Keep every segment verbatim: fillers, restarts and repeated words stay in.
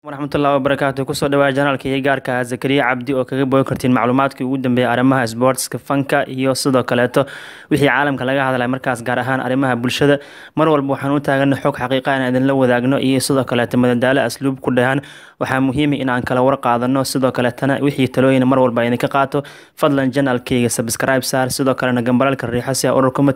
waraxmatullaahi wabarakaatuh kusoo dhawaada janaalka iyo gaarka Zakariya Cabdi oo kaga booqan kartiin macluumaadkii ugu dambeeyay arrimaha sportska fanka iyo sidoo kaleeto wixii caalamka laga hadlay markaas gaar ahaan arrimaha bulshada mar walba waxaan u taaganay xog xaqiiqo ah in la wadaagno iyo sidoo kaleeto madadaalo asluub ku dhahan waxaa muhiim ah in aan kala war qaadano sidoo kaleetana wixii talooyin mar walba idin ka qaato fadlan janaalkayga subscribe saar sidoo kalena gambalaalka riixo si aad ururka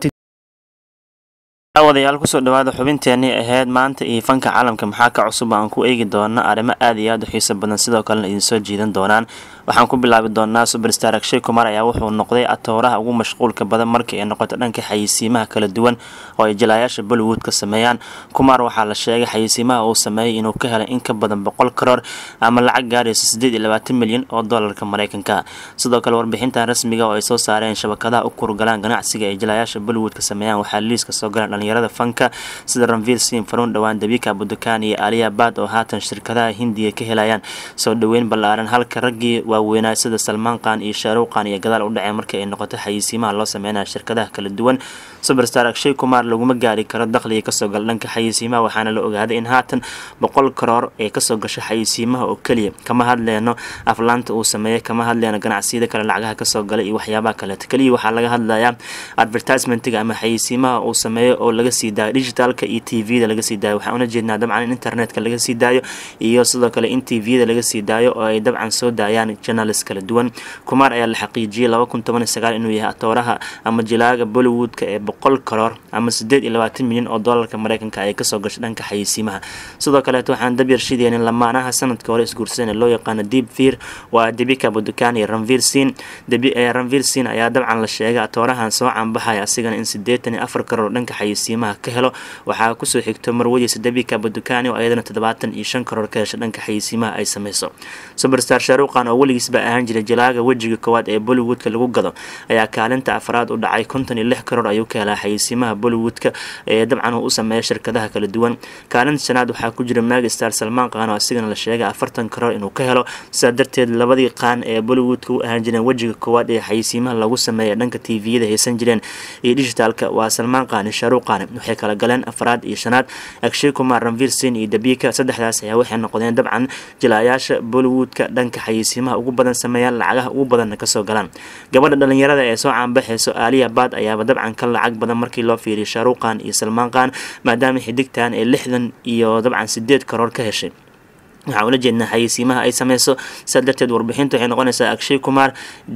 wadayaal kusoo dhawaada xubinteennii ahayd maanta iyo fanka caalamka maxaa ka cusub aan ku eegi doona arrimo aad iyo aad u xiiso badan sidoo kalena idin soo jiidan doonaan waxaan ku bilaabi doonaa superstar Akshay Kumar ayaa wuxuu noqday atooraha ugu mashquulka badan markii ay noqoto dhanka xayeysiimaha kala duwan oo ay jilayaasha Bollywood ka sameeyaan. Kumar waxaa la sheegay xayeysiimaha uu sameeyay inuu ka helay in ka badan boqol karoor ama lacag gaaraysa siddeed iyo labaatan milyan oo doolarka Mareykanka. Sidoo kale warbixintan rasmiga oo ay soo saareen shabakadaha u kurgalaan ganacsiga ay jilayaasha Bollywood ka sameeyaan waxaa liiska soo galan yarada fanka sida Ranveer Singh, Farun Dhawan, Deepika Padukone iyo Alia Bhatt oo haatan shirkadaha Hindiya ka helayaan soo dhaweyn ballaaran halka raggii waaweynaa sida Salman Khan iyo Shah Rukh Khan iyo gadaal u dhacay markii ay noqotay xayeysiimaha loo sameeyay shirkadaha kala duwan. Superstar Akshay Kumar laguma gaari karo dakhliga ka soo gal dhanka xayeysiimaha waxaana la ogaaday in haatan boqol karoor ay ka soo gashay xayeysiimaha oo kaliya kama hadleeno aflaanta uu sameeyay kama hadleeno ganacsiyada kale lacagaha ka soo galay iyo waxyaabaha kale kaliya waxaa laga hadlayaa advertisement-ga ama xayeysiimaha uu sameeyo oo laga sii daayo digitalka iyo T V-da laga sii daayo waxaan una jeednaa dabcan in internetka laga sii daayo iyo sidoo kale in T V-da laga sii daayo oo ay dabcan soo daayaan channels kala duwan. Kumar ayaa la xaqiijiyay laba kun toban iyo sagaal inuu yahay atooraha ama jilaaga Bollywood-ka ee boqol karoor ama siddeed iyo labaatan milyan oo doolarka Mareykanka ay ka soo gashay dhanka xayeysiimaha. Sidoo kale waxaan dab yar shideen lamaanaha sanadka hore isguursadeen loo yaqaan Deep Fear waa Deepika Padukone iyo Ranveer Singh. Ranveer Singh ayaa dabcan la sheegay atoorahan soo caanbaxay asigana in siddeetan iyo afar karoor dhanka xayeysiimaha ka helo waxaa ku soo xigto marwadiisa Deepika Padukone oo ayadana toddobaatan iyo shan karoor ka heshay dhanka xayeysiimaha ay sameyso. Superstar Shah Rukh Khan oo waligiisba ahaan jiray jilaaga wajiga koowaad ee Bollywood-ka lagu gado ayaa kaalinta afraad u dhacay konton iyo lix karoor ayuu ka helay xayeysiimaha Bollywood-ka ee dabcan uu u sameeyay shirkadaha kala duwan. Kaalinta shanaad waxaa ku jira megastar Salman Khan oo asigana la sheegay afartan karoor inuu ka helo sidaa darteed labadii qaan ee Bollywood-ka u ahaan jireen wajiga koowaad ee xayeysiimaha lagu sameeyay dhanka T V-da haysan jireen iyo digitalka waa Salman Khan iyo Shah Rukh Khan waxay kala galeen afraad iyo shanaad. Akshay Kumar, Ranveer Singh iyo Deepika saddexdaas ayaa waxay noqdeen dabcan jilayaasha Bollywood-ka dhanka xayeysiimaha ugu badan sameeyaan lacagaha ugu badan ka soo galaan. Gabadha dhalinyarada ee soo caanbaxayso Alia Bhatt ayaa dabcan ka lacag badan markii loo fiiriyo Shah Rukh Khan iyo Salman Khan maadaama xidigtan ee lixdan iyo dabcan siddeed karoor ka heshay. waxaan ula jeednaa xayeysiimaha ay sameyso sidaa darteed warbixintu waxay noqonaysaa Akshay Kumar,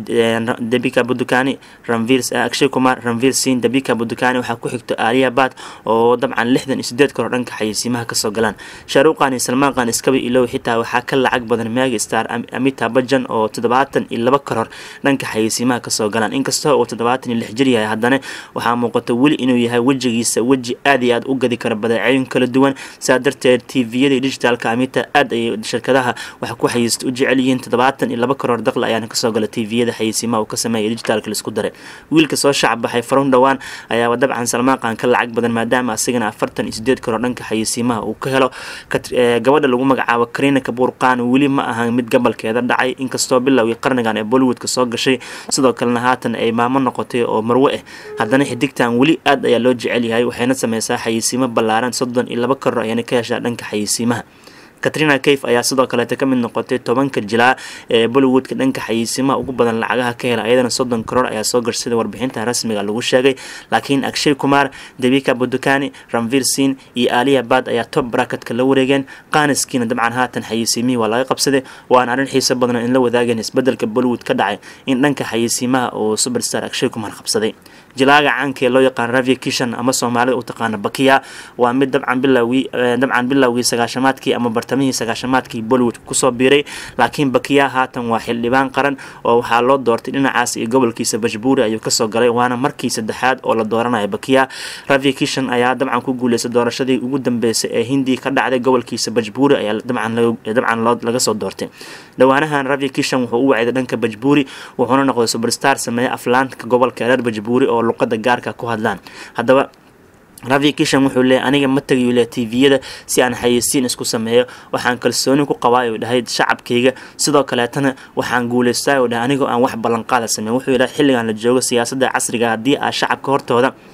Deepika Padukone, Ranveer Akshay Kumar, Ranveer Singh, Deepika Padukone waxaa ku xigto Alia Bhatt oo dabcan lixdan iyo siddeed karoor dhanka xayeysiimaha ka soo galaan. Shah Rukh Khan iyo Salman Khan iskaba ilow xitaa waxaa ka lacag badan megastar Amitabh Bachchan oo toddobaatan iyo laba karoor dhanka xayeysiimaha ka soo galaan. inkastoo uu toddobaatan iyo lix jir yahay haddana waxaa muuqata weli inuu yahay wajigiisa waji aad iyo aad u gadi kara badeecooyin kala duwan sidaa darteed T V-yada iyo digitalka Amitabh aad shirkadaha waxa ku xayeysto u jecel yihiin toddobaatan iyo laba karoor dakhli ayaana ka soo galay T V-yada xayeysiimaha uu ka sameeyay digitalka la isku daray. wiilka soo shacab baxay Farun Dhawan ayaa dabcan Salman Khan ka lacag badan maadaama asigana afartan iyo siddeed karoor dhanka xayeysiimaha uu ka helo. gabadha lagu magacaabo Kareena Kapoor Khan weli ma ahan mid gabalkeeda dhacay inkastoo bilowgii qarnigan ee Bollywood-ka soo gashay sidoo kalena haatan ay maamo noqotay oo marwe ah haddana xidigtan weli aad ayaa loo jecel yahay waxayna sameysaa xayeysiimo ballaaran soddon iyo laba karoor ayana ka heshaa dhanka xayeysiimaha. Katrina Kaif ayaa sidoo kale ka mid noqotay tobanka jilaa ee Bollywood-ka dhanka xayeysiimaha ugu badan lacagaha ka helay ayadana soddon karoor ayaa soo gashay warbixinta rasmiga lagu sheegay. laakiin Akshay Kumar, Deepika Padukone, Ranveer Singh iyo Alia Bhatt ayaa top bracket-ka la wareegeen. qaaniskiina dabcan haatan xayeysiimihii waa laga qabsaday waana arrin xiiso badan in la wadaageen isbedelka Bollywood ka dhacay in dhanka xayeysiimaha oo superstar Akshay Kumar qabsaday. jilaaga caanka ee loo yaqaan Ravi Kishan ama Soomaalida u taqaan Bakiya waa mid dabcan bilowgii dabcan bilowgii sagaashamaadkii ama bartamihii sagaashamaadkii Bollywood ku soo biiray laakiin Bakiya haatan waa xildhibaan qaran oo waxaa loo doortay dhinacaas iyo gobolkiisa Bajpuri ayuu ka soo galay waana markii saddexaad oo la dooranayo Bakiya. Ravi Kishan ayaa dabcan ku guuleystay doorashadii ugu dambeysay ee Hindi ka dhacday gobolkiisa Bajpuri ayaa dabcan dabcan laga soo doortay. dhawaanahan Ravi Kishan wuxuu u wacday dhanka Bajpuri wuxuuna noqday superstar sameeyay aflaanta gobolka reer Bajpuri oo luqada gaarka ku hadlaan. haddaba Ravi Kishan wuxuu leeyahay aniga ma tagayo le T V-yada si aan xayeysiin isku sameeyo waxaan kalsooni ku qabaa oo dhahay shacabkayga sidoo kale tan waxaan guuleystay oo dhahay aniga aan wax ballan qaad sameeyo wuxuu ilaa xilligan la joogo siyaasadda casriga hadii ay shacabka hortooda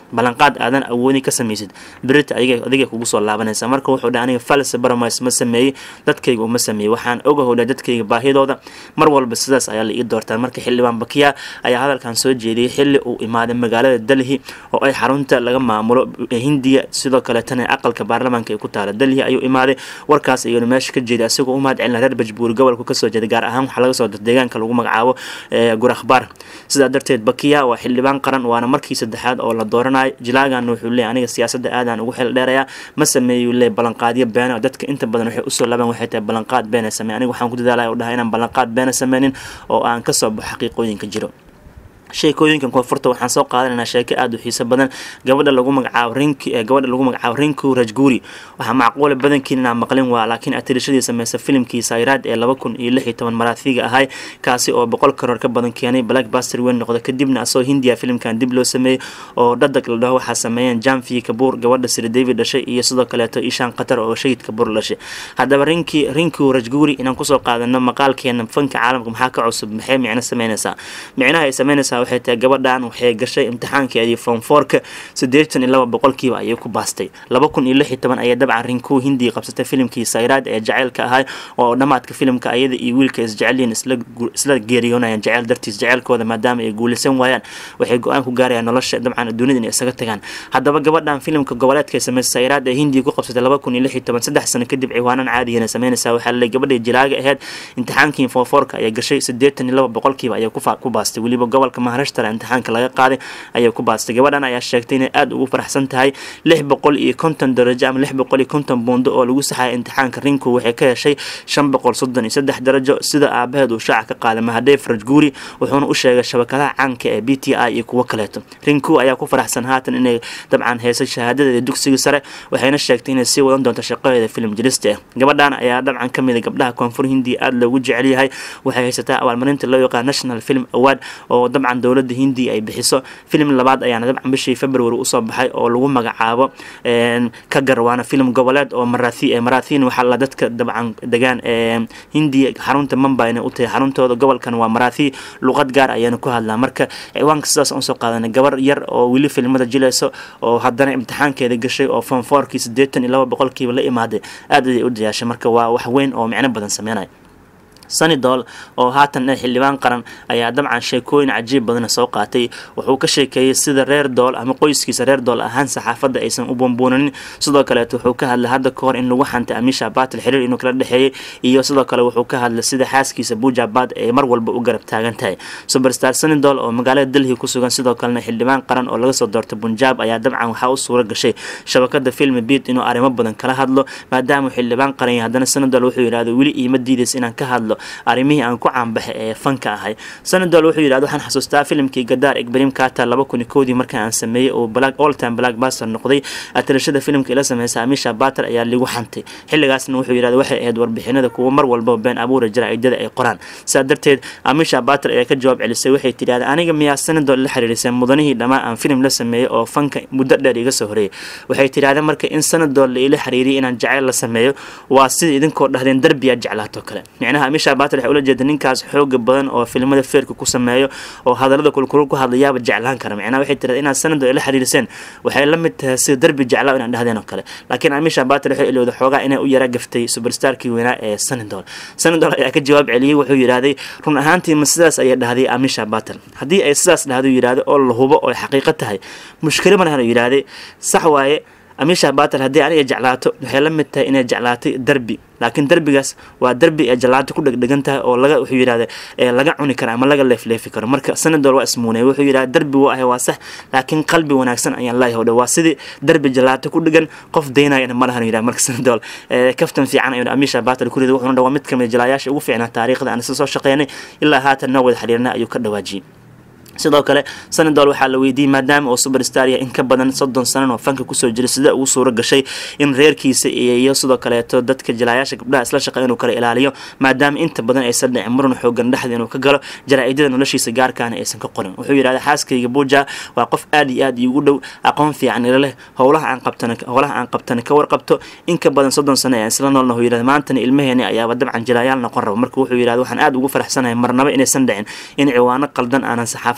ballanqaad aadan awoodin ka samaysid berita adiga adiga kugu soo laabanaysa marka wuxuu dhahay aniga false promise ma sameeyay dadkayga uma sameeyay waxaan ogahowlaa dadkayga baahidooda mar walba sidaas ayaa la ii doortaa marka xildhibaan Bakiya ayaa hadalkan soo jeediyay xilli uu imaaday magaalada Delhi oo ay xarunta laga maamulo Hindiya sidoo kale tan aqalka baarlamaanka ay ku taala Delhi ayuu imaaday warkaas ayuu meesha ka jeeday asagoo u mahad celin reer Bajbuur gobolka ka soo jeeday gaar ahaan waxa laga soo deegaanka lagu magacaabo Gur Akhbaar sida darteed Bakiya waa xildhibaan qaran waana markii saddexaad oo la dooranayo jilaagan wuxuu leeyahay aniga siyaasadda aadan ugu xil dheeraya ma sameeyo leey ballanqaadyo been dadka inta badan waxay u soo laaban waxay tahay ballanqaad been sameeyay aniga waxaan ku dadaalay oo dhahay inaan ballanqaad been sameynin oo aan ka soo baxo xaqiiqooyinka jiro sheekooyinkan koonfurta waxaan soo qaadanaynaa sheeko aad u xiiso badan gabadha lagu magacaabo Rinki ee gabadha lagu magacaabo Rinku Rajguri waxa macquul badankiin inaan maqlin waa laakiin atirashadii sameysay filimkii Sayraad ee laba kun iyo lix iyo toban maraathiga ahay kaasi oo boqol karoor ka badan keenay blockbuster weyn noqday kadibna asoo Hindiya filimkan dib loo sameeyay oo dadag la dhaho waxa sameeyeen Janvi Kapoor gabadha Sri Devi dhashay iyo sidoo kale Ishaan Qatar oo Shahid Kapoor dhashay hadaba Rinki Rinku Rajguri inaan ku soo qaadano maqaalkeena fanka caalamka maxaa ka cusub maxay micno sameynaysaa micnaha ay sameynaysaa waxay tahay gabadhan waxay gashay imtixaankeedii form four ka siddeetan iyo laba boqolkiiba ayay ku baastay laba kun iyo lix iyo toban ayay dabcan Rinku Hindi qabsatay filimkii Sayraad ee jaceylka ahaa oo dhamaadka filimka ayada iyo wiilka isjecelin isla isla geeriyoonayaan jaceyl dartiis jaceylkooda maadaama ay guulaysan waayaan waxay go'aan ku gaarayaan nolosha dabcan adduunyada inay isaga tagaan hadaba gabadhan filimka goboleedka sameysay Sayraad ee Hindi ku qabsatay laba kun iyo lix iyo toban saddex sano kadib ciwaanan caadi ah sameynaysa waxa la gabadhay jilaaga ahayd imtixaankii form four ka ayay gashay siddeetan iyo laba boqolkiiba ayay ku ku baastay waliba gobolka Maharashtra imtixaanka laga qaaday ayay ku baastay gabadhan ayaa sheegtay inay aad ugu faraxsan tahay lix boqol iyo konton darajo ama lix boqol iyo konton buundo oo lagu saxay imtixaanka Rinku waxay ka heshay shan boqol soddon iyo saddex darajo sida aabaheed uu shaaca ka qaaday Mahadev Rajguri wuxuuna u sheegay shabakadaha caanka ee B T I iyo kuwa kale Rinku ayaa ku faraxsan haatan inay dabcan heysay shahaadada dugsiga sare waxayna sheegtay inay sii wadan doonto shaqadeeda film jirista gabadhan ayaa dabcan kamid ah gabdhaha koonfur Hindi aad loogu jecel yahay waxay haysataa abaalmarinta loo yaqaan National Film Award oo dabcan dawladda Hindi ay bixiso film labaad ayaana dabcan bishii February u soo baxay oo lagu magacaabo een ka garwaana film goboleed oo Marathi ee Marathiin waxa la dadka dabcan degaan ee Hindi xarunta Mumbai u tahay xaruntooda gobolkan waa Marathi luqad gaar ayaan ku hadlaa marka ciwaanka sidaas aan soo qaadanay gabar yar oo wili filmada jilayso oo haddana imtixaankeeda gashay oo form four kii siddeetan iyo laba boqolkiiba la imaaday aad ay u diyaashay marka waa wax weyn oo micno badan sameynay Sunny Doll oo haatan xildhibaan qaran ayaa dabcan sheekooyin cajiib badan soo qaatay wuxuu ka sheekeeyay sida reer Doll ama qoyskiisa reer Doll ahaan saxaafadda aysan u boonboonin sidoo kale wuxuu ka hadlay hadda ka hor in lagu xantay Amisha Patel xiriir inuu kala dhaxeeyay iyo sidoo kale wuxuu ka hadlay sida xaaskiisa Pooja Bhatt ay mar walba u garab taagan tahay superstar Sunny Doll oo magaalada Delhi ku sugan sidoo kale xildhibaan qaran oo laga soo doortay Punjab ayaa dabcan waxa uu suura gashay shabakada film Beat inuu arrimo badan kala hadlo maadaama xildhibaan qaran yahay haddana Sunny Doll wuxuu yiraahdo wili iima diidays inaan ka hadlo arimihii aan ku caanbaxay ee fanka ahay Sunny Doll wuxuu yiraahdo waxaan xasuustaa filimkii Gadar Ibrahim Kata laba kun iyo kow markii aan sameeyay oo black all time blockbuster noqday atirashada filimka ila sameeyay Amisha Patel ayaa lagu xantay xilligaasna wuxuu yiraahdo waxay ahayd warbixinada kuwa mar walba been abuur jaraa'idada ay qoraan saadarteed Amisha Patel ayaa ka jawaab celisay waxay tiraahday aniga miyaa Sunny Doll la xiriirisay mudanihii dhamaa aan film la sameeyay oo fanka muddo dheer iga soo horeeyay waxay tiraahday marka in Sunny Doll ila xiriiriyay inaan jacayl la sameeyo waa sida idinkoo dhahdeen darbiya jaclaato kale macnaha Amisha Patel waxay ula jeeday ninkaas xoog badan oo filmada feerka ku sameeyo oo hadalada kulkul ku hadlayaaba jeclaan kara macnaha waxay tiraahday inaad Sunny Doll ila xiriiriseen waxay la mid tahay sida darbi jaclaa inaan dhahdeen oo kale laakiin Amisha Patel waxay ilowday xoogaa inay u yara gaftay superstarkii weynaa ee Sunny Doll Sunny Doll ayaa ka jawaab celiyay wuxuu yiraahday run ahaantii ma sidaas ayay dhahday Amisha Patel haddii ay sidaas dhahdo yiraahdo oo la hubo oo xaqiiqo tahay mushkil ma lahan yiraahday sax waaye Amisha Patel haddii aniga jeclaato waxay la mid tahay inay jeclaatay darbi laakiin darbigaas waa darbi ay jeclaato ku dhagdhagan tahay oo laga wuxuu yiraahday ee laga cuni karo ama laga leefleefi karo marka Sunny Doll waa ismuunay wuxuu yiraahday darbi waa ahay waa sax laakiin qalbi wanaagsan ayaan la yahay waa sidii darbi jeclaato ku dhagan qof deynayna ma lahan yiraahday marka Sunny Doll ee kaftan fiican ayuu Amisha Patel ku riday wuxuu dhaw mid kamid jilaayaasha ugu fiicnaa taariikhda aan soo shaqeynay ilaa haatan wada xiriirna ayuu ka dhawaajiyay sidoo kale Sunny Doll waxa la weydiiyay maadaama oo superstar in ka badan soddon sano oo fanka ku soo jiray sida uu suura gashay in reerkiisa iyo sidoo kale dadka jilaayaasha gabdhaha isla shaqeeyaan uu kala ilaaliyo maadaama inta badan ay saddex muran xoogan dhaxda inuu ka galo jaraa'idada noloshiisa gaarka ah aysan ka qorin wuxuu yiraahday xaaskayga Pooja waa qof aad iyo aad ugu dhow aqoon fiican leh howlaha aan qabtana howlaha aan qabtana ka warqabto in ka badan soddon sano ay isla noolna wuxuu yiraahday maanta ilmaheena ayaa dabcan jilaayaal noqon rabo marka wuxuu yiraahday waxaan aad ugu faraxsanahay marnaba inaysan dhicin in ciwaano qaldan aanan saxaafad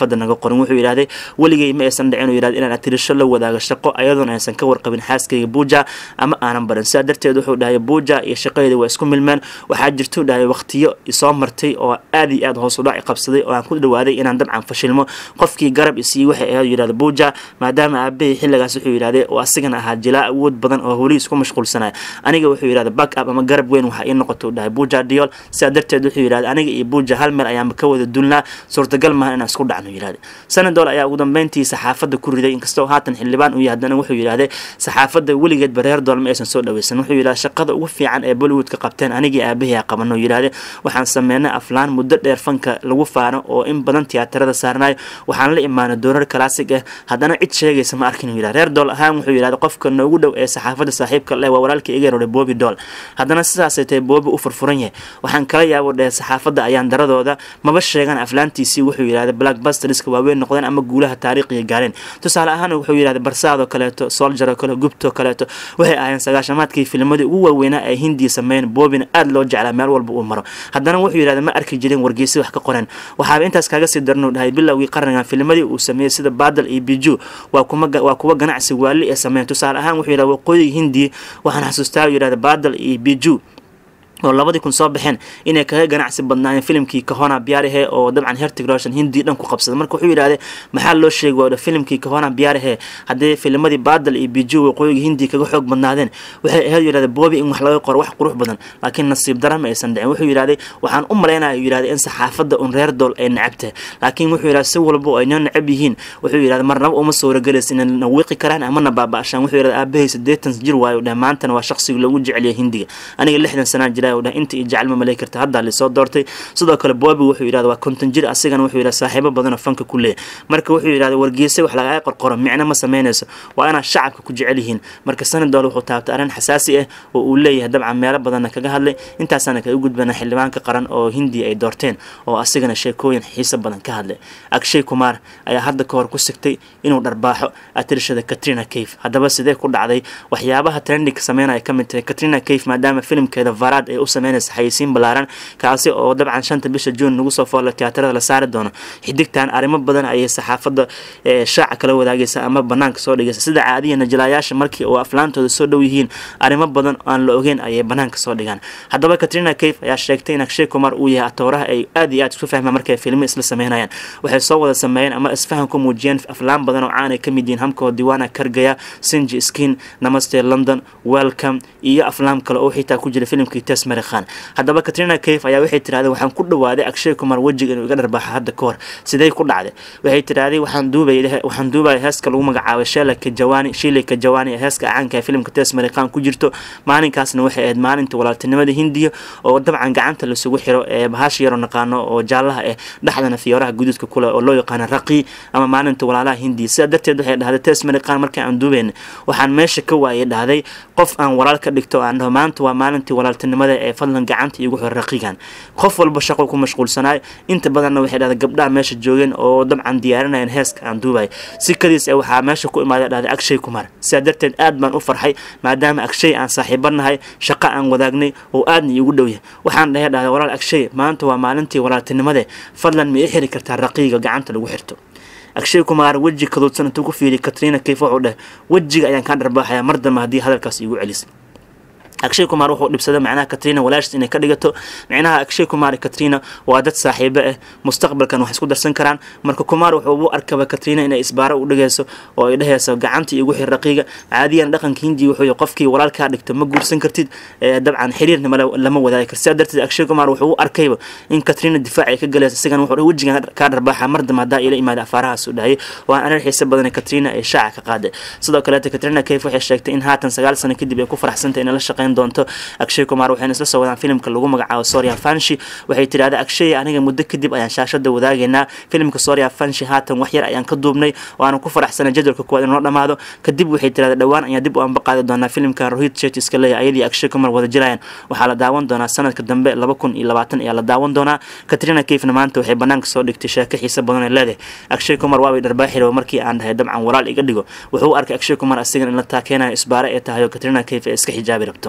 saxaafadda naga qorin wuxuu yiraahday waligay ma aysan dhicin inuu yiraahdo inaan atirisho la wadaago shaqo ayadoon aysan ka warqabin xaaskayga Buja ama aanan baran sidaa darteed wuxuu dhahay Buja iyo shaqadeeda waa isku milmeen waxaa jirto dhahay waqtiyo isoo martay oo aad iyo aad hoos u dhac qabsaday oo aan ku dhawaaday inaan dabcan fashilmo qofkii garab isii waxay ahayd yiraahdo Buja maadaama aabay xilligaas wuxuu yiraahday oo asigana ahaa jilaa awood badan oo howlihiis isku mashquulsanay aniga wuxuu yiraahday back up ama garab weyn waxa ay noqoto dhahay Buja Diol sidaa darteed wuxuu yiraahday aniga iyo Buja hal meel ayaan ka wada dulnaa suurtagal ma inaan isku dhacno yiraahday Sanadool ayaa ugu dambeyntii saxaafadda ku riday inkastoo haatan xildhibaan uu yahay wuxuu yiraahday saxaafadda weligeed bareer dool ma aysan soo dhaweysan wuxuu yiraahday shaqada ugu fiican ee Bollywood ka qabteen aniga aabahay qabano yiraahday waxaan sameeynay aflaan muddo dheer fanka lagu faano oo in badan tiyaatarada saarnay waxaan la imaanay doorar classic ah haddana cid sheegaysa ma arkin yiraahday reer dool ahaan wuxuu yiraahday qofka noogu dhow ee saxaafadda saaxiibka leh waa walaalkii iga roday Bobby Dool haddana sidaas ay tahay Bobby u furfuran yahay waxaan kala yaabo dheer saxaafadda ayaan daradooda maba sheegan aflaantiisii wuxuu yiraahday blockbusterska waaweyn noqdeen ama guulaha taariikhiga gaareen tusaale ahaan wuxuu yiraahday barsaado kaleeto soldier kale gubto kaleeto waxay ahaayeen sagaashamaadkii filmadii ugu waaweynaa ee Hindi sameeyeen Bobby aad loo jeclaa meel walba uu maro haddana wuxuu yiraahday ma arki jirin wargeysi wax ka qoran waxa intaas kaga sii darno dhahay bilowgii qarnigan filmadii uu sameeyay sida Badal iyo Biju waa kuma waa kuwa ganacsi waali ee sameeyay tusaale ahaan wuxuu yiraahday waqooyiga Hindi waxaan xasuustaa yiraahday Badal iyo Biju oo labadii kun soo baxeen inay kaga ganacsi badnaayeen filimkii Kahona Biyaarihe oo dabcan Hrithik Roshan Hindi dhan ku qabsaday marka wuxuu yiraahday maxaa loo sheegay waa filimkii Kahona Biyaarihe hadii filmadii Badal iyo Biju waqooyiga Hindi kaga xoog badnaadeen waxay ahayd yiraahday Bobby in wax laga qoro wax qurux badan laakiin nasiib darro ma aysan dhicin wuxuu yiraahday waxaan u maleynayaa yiraahday in saxaafadda un reer dool ay nacabtay laakiin wuxuu yiraahday si walba ay nacab yihiin wuxuu yiraahday marnaba uma soo ragalaysan in wiiqi karaan ama nabaabashan wuxuu yiraahday aabahay siddeetan jir waayo dhamaantan waa shakhsiga lagu jecel yahay Hindiga aniga lixdan sano jira inta jacayl ma maleekarta hadda la soo doortay sidoo kale Bobby wuxuu yiraahday waa konton jir asigana wuxuu yiraahday saaxiibo badan oo fanka ku leeyahay marka wuxuu yiraahday wargeysay wax laga qorqoro micna ma sameynayso waa inaa shacabka ku jecel yihiin marka Sanadool wuxuu taabtay arin xasaasi ah oo uu leeyahay dabcan meelo badan kaga hadlay intaasana kaga gudbana xildhibaanka qaran oo Hindi ay doorteen oo asigana sheekooyin xiiso badan ka hadlay Akshay Kumar ayaa hadda ka hor ku sigtay inuu dharbaaxo atirshada Katrina Kaif haddaba sidee ku dhacday waxyaabaha trending sameynaya ka mid tahay Katrina Kaif maadaama filimkeeda Varad ay u sameeyay xayisiin balaaran kaasi oo dabcan shanta bisha June nagu soo foolay tiyaatarada la saari doono xidigtan arimo badan ay saxaafadda shaaca kala wadaagaysa ama banaanka soo dhigaysa sida caadiyan jilayaasha markii oo aflaantooda soo dhow yihiin arimo badan aan la ogeyn ay banaanka soo dhigaan haddaba Katrina Kaif ayaa sheegtay in Akshay Kumar uu yahay atooraha ay aad iyo aad isku fahmaan markay filmo isla sameynayaan waxay soo wada sameeyeen ama isfahan ku muujiyeen aflaan badan oo caan ay ka mid yihiin hamkoo diiwaana Kargaya Sinji Skin Namaste London Welcome iyo aflaam kale oo xitaa ku jira filimkii Tasmari Khan haddaba Katrina Kaif ayaa waxay tiraahday waxaan ku dhawaaday Akshay Kumar wajiga inuu iga dharbaaxo hadda ka hor sidee ku dhacday waxay tiraahday waxaan duubay waxaan duubay heeska lagu magacaabo Sheila Kajawani Sheila Kajawani heeska caanka filimka Tasmari Khan ku jirto maalinkaasna waxay ahayd maalinta walaaltinimada Hindiya oo dabcan gacanta la isugu xiro ee bahaash yar oo naqaano oo jaalaha ah dhaxdana fiyooraha guduudka kule oo loo yaqaan raqi ama maalinta walaalaha Hindiya sida darteed waxay dhahday Tasmari Khan markii aan duubayn waxaan meesha ka waayay dhahday qof aan walaal ka dhigto aan dhaho maanta waa maalintii walaaltinimada ee fadlan gacanta igu xir raqigan qof walba shaqo ku mashquulsanaay inta badanna waxay dhahday gabdhaha meesha joogeen oo dabcan diyaarinayeen heeska aan duubay si kadiis ah waxa meesha ku imaaday dhahday Akshay Kumar sida darteed aad baan u farxay maadaama Akshay aan saaxiibanahay shaqo aan wadaagnay oo aadna igu dhow yahay waxaan dhahay dhahday walaal Akshay maanta waa maalintii walaaltinimada fadlan ma xiri kartaa raqiga gacanta lagu xirto Akshay Kumar waji kadudsan intuu ku fiiri Katrina Kaif wuxuu dhahay wajiga ayaan ka dharbaaxaya mar dambe hadii hadalkaas igu celis Akshay Kumar wuxuu dhibsaday macnaha Katrina walaashis inay ka dhigato macnaha Akshay Kumar iyo Katrina waa dad saaxiibo ah mustaqbalkan wax isku darsan karaan marka Kumar wuxuu u arkaba Katrina inay isbaaro u dhigayso oo ay dhahayso gacanta igu xir raqiga caadiyan dhaqanka Hindi wuxuu qofkii walaalka dhigto ma guursan kartid dabcan xiriirna lama wadaagi kartid darteed Akshay Kumar wuxuu u arkayba in Katrina difaac ay ka galayso isagan wuxuu wajiga ka dharbaaxa mar dambe hadaa ila imaada afarahaas u dhahay waa arin xiiso badan Katrina ay shaaca ka qaaday sidoo kale Katrina Kaif waxay sheegtay in haatan sagaal sano kadib ay ku faraxsantay in la shaqeyn doonto Akshay Kumar waxay isla soo wadaan filimka lagu magacaabo Surya Vanshi waxay tiraahday Akshay aniga muddo kadib ayaan shaashada wadaagayna filimka Surya Vanshi haatan wax yar ayaan ka duubnay waana ku faraxsanay jadwalka koowaad inuu dhamaado kadib waxay tiraahday dhawaan ayaan dib u anbaqaadi doonaa filimka Rohit Shetty iska leeyahay ayadii Akshay Kumar wada jirayaan waxa la daawan doonaa sanadka dambe laba kun iyo labaatan ayaa la daawan doonaa Katrina Kaifna maanta waxay banaanka soo dhigtay sheeko xiiso badan ee leedahay Akshay Kumar waa way dharbaaxiro markii aan dhahay dabcan walaal iga dhigo wuxuu arkay Akshay Kumar asigan in la taakeenayo isbaare ee tahay Katrina Kaif iska xijaabi rabto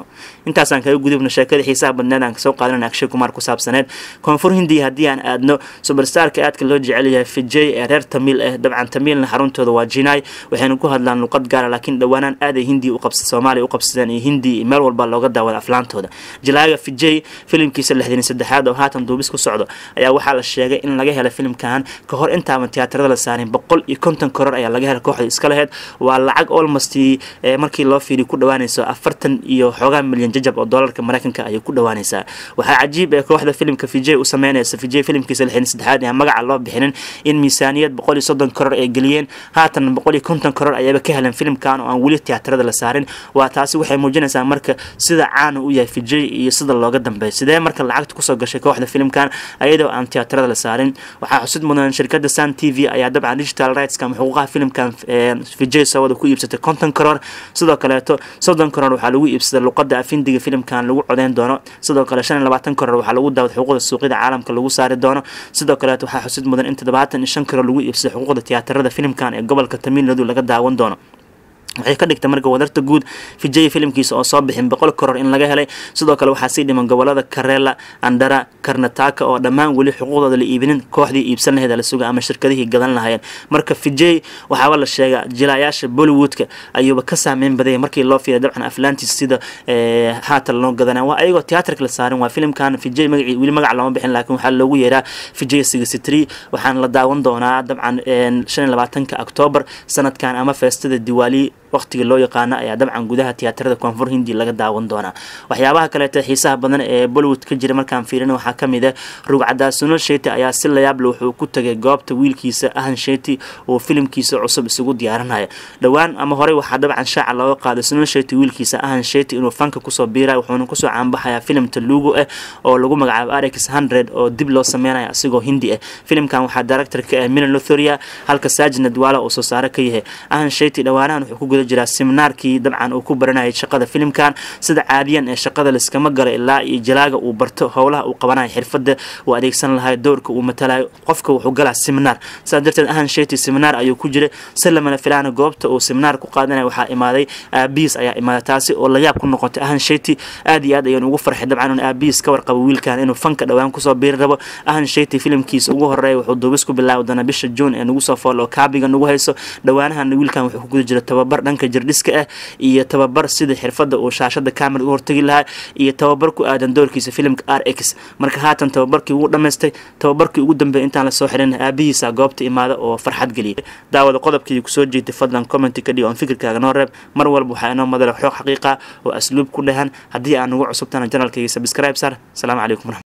intaasaan kaga gudubno sheekada xiisaha badneed aan kasoo qaadanayna Akshay Kumar ku saabsaneed koonfur Hindiya haddii aan aadno superstarka aadka loo jecel yahay Vijay ee reer Tamil ah dabcan Tamilna xaruntooda waa Chennai waxayna ku hadlaan luqad gaar ah laakiin dhawaanaan aad ay Hindi u qabsadeen Soomaaliya u qabsadeen iyo Hindi meel walba looga daawado aflaantooda jilaaga Vijay filimkiisa lixdan iyo saddex oo haatan duubis ku socdo ayaa waxaa la sheegay in laga helay filimkan ka hor inta aan tiyaatarada la saarin boqol iyo konton karoor ayaa laga helay kooxda iska lahayd waa lacag almost markii loo fiiriyo ku dhawaanayso afartan iyo xogaa milyan jajab oo doolarka Mareykanka ay ku dhawaanaysaa waxa cajiib ah kooxda filimka Vijay u sameynaysa Vijay filimkiisa lixdan iyo saddex ee magaca loo bixinin in miisaaniyad boqol iyo soddon karoor ay galiyeen haatan boqol iyo konton karoor ayaba ka heleen filimkan oo aan wali tiyaatarada la saarin waa taasi waxay muujinaysaa marka sida caan u yahay Vijay iyo sida looga dambeeyo sidee marka lacagta ku soo gashay kooxda filimkan ayadoo aan tiyaatarada la saarin waxa xusid mudan shirkadda Sun T V ayaa dabcan digital rights ka xuquuqaha filimkan Vijay sawada ku iibsatay konton karoor sidoo kale soddon karoor waxa lagu iibsaday luqadda afindiga filimkan lagu codeyn doono sidoo kale shan iyo labaatan karoor waxa lagu daawad xuquuqda suuqyada caalamka lagu saari doono sidoo kale waxa xusid mudan in toddobaatan iyo shan karoor lagu iibsaday xuquuqda tiyaatarada filimkan ee gobolka Tamil Nadu laga daawan doono waxay ka dhigtay marka wadarta guud Vijay filimkiisa oo soo bixin boqol karoor in laga helay sidoo kale waxa sii dhiman gobolada Kerala Andhra Karnataka oo dhamaan wali xuquuqdooda la iibinin kooxdii iibsan lahayd la suga ama shirkadihii gadan lahaayeen marka Vijay waxa la sheegay jilayaasha Bollywoodka ayuuba ka saameyn baday markii loo fiiray dabcan aflaantiisa sida ee haatan loo gadanaa waa ayagoo tiyaatarka la saarin waa filimkan Vijay magaci wali magac lama bixin laakiin waxa loogu yeeraa Vijay sixty-three waxaan la daawan doonaa dabcan shan iyo labaatanka October sanadkan ama feestada Diwali waqtiga loo yaqaan ayaa dabcan gudaha tiyaatarada koonfur Hindi laga daawan doona waxyaabaha kale ee xiisaha badan ee Bollywood ka jira markaan fiirino waxa kamid ah Rugcada Sunil Shetty ayaa si la yaab leh wuxuu ku tagay goobta wiilkiisa Ahan Shetty oo filimkiisa cusub isugu diyaarinaya dhawaan ama hore waxa dabcan shaaca looga qaaday Sunil Shetty wiilkiisa Ahan Shetty inuu fanka ku soo biiray wuxuuna ku soo caanbaxaya filim Telugu ah oo lagu magacaabo R X one hundred oo dib loo sameeyay asigoo Hindi ah filimkan waxa director ka ah Milan Luthria halka Sajid Nadwala oo soo saaray ka yahay Ahan Shetty dhawaanaan wuxuu ku jira seminaarkii dabcan uu ku baranayay shaqada filimkan sida caadiyan ee shaqada la iskama galo ilaa iyo jalaaga uu barto howlaha uu qabanayo xirfadda uu adeegsan lahaa doorka uu matalayo qofka wuxuu galaa seminar sida darteed Ahan Shetty seminar ayuu ku jiray salama filaan goobta uu seminar ku qaadanay waxa imaaday aabiis ayaa imaaday taasi oo la yaab ku noqotay Ahan Shetty aad iyo aad ayuu ugu farxay dabcan in aabiis ka warqabo wiilkan inuu fanka dhawaan ku soo biiri rabo Ahan Shetty filimkiisa ugu horeeyay wuxuu duubis ku bilaaway dana bisha June ee nagu soo foolo kaabiga nagu hayso dhawaanahan wiilkan wuxuu ku guda jiray tababar dhanka jirdhiska ah iyo tababar sida xirfadda oo shaashada camera u hortagi lahaa iyo tababar ku aadan doorkiisa filimka R X marka haatan tababarkii uu dhameystay tababarkii ugu dambeeyay intaan la soo xirin aabihiisa goobta imaada oo farxad galiyay daawada qodobkii ku soo jeedtay fadlan comment ka dhig oo fikirkaaga noo reeb mar walba waxa inoo madal xog xaqiiqa oo asluub ku dhahan hadii aan ugu cusubtana channelkayga subscribe sar assalamu alaykum.